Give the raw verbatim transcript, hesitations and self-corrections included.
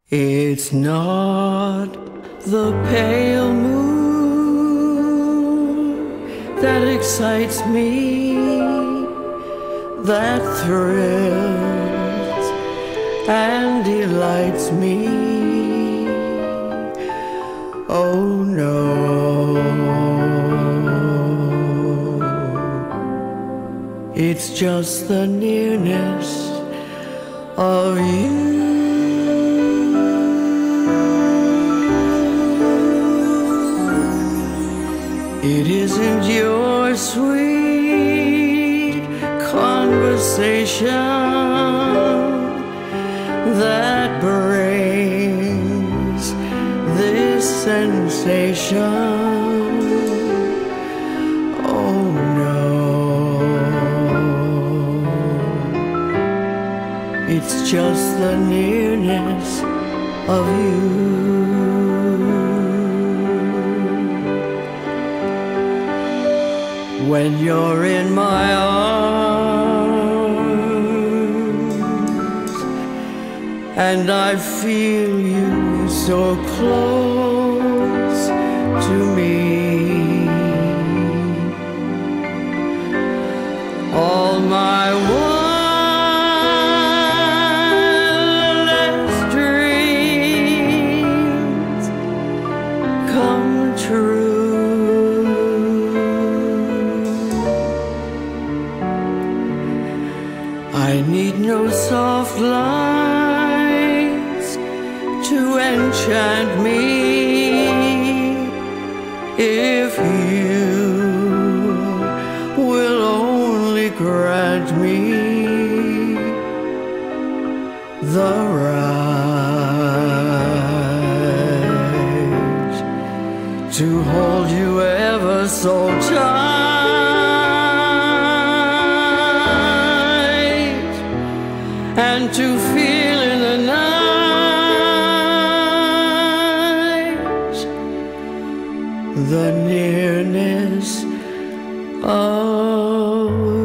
It's not the pale moon that excites me, that thrills and delights me. Oh no, it's just the nearness of you. It isn't your sweet conversation that brings this sensation. Oh no, it's just the nearness of you. When you're in my arms and I feel you so close to me, all my wildest dreams come true. I need no soft lights to enchant me if you will only grant me the right to hold you ever so tight and to feel in the night the nearness of